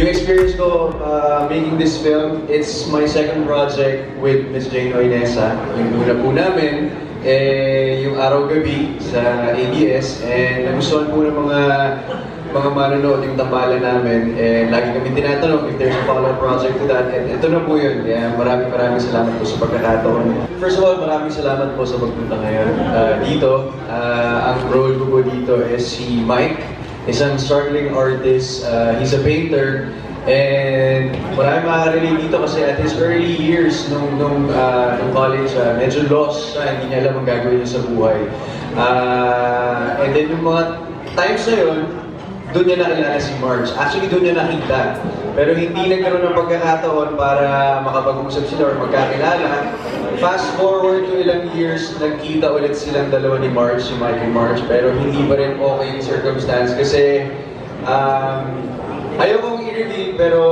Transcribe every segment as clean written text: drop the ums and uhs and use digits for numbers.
Yung experience ko making this film, it's my second project with Miss Oineza. Yung una po namin, yung araw-gabi sa ABS, and nagustuhan po ng mga manonood yung tambalan namin, and lagi kami tinatanong if there's a follow-up project to that, and ito na po yun. Kaya maraming salamat po sa pagkakataon. First of all, maraming salamat po sa pagpunta ngayon dito. Ang role ko po dito is si Mike, isang struggling artist. He's a painter, and maraming makaka-relate dito kasi at his early years nung college, medyo lost siya, hindi niya alam ang gagawin niya sa buhay. And then yung mga times na yun, doon niya nakilala si Marge. Actually, doon niya nakita. Pero hindi nagkaroon ng pagkakataon para makapag-usap sila or magkakilala. Fast forward to ilang years, nagkita ulit silang dalawa ni Marge, si Mike and Marge, pero hindi pa rin okay yung circumstance kasi ayaw kong i-reveal, pero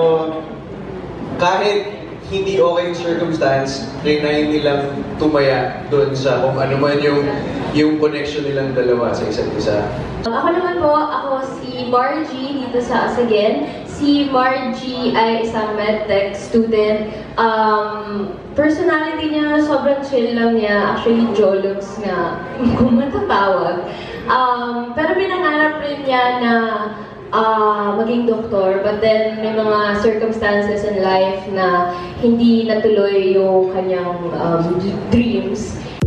kahit hindi okay yung circumstance, trinayin nilang tumaya doon sa kung ano man yung connection nilang dalawa sa isa't isa. Ako naman po, ako si Margie dito sa ABS-CBN. Si Margie ay isang medtech student. Personality niya, sobrang chill lang niya. Actually, jologs nga, kung matatawag. Pero pinangarap rin niya na maging doktor, but then may mga circumstances in life na hindi natuloy yung kanyang dreams.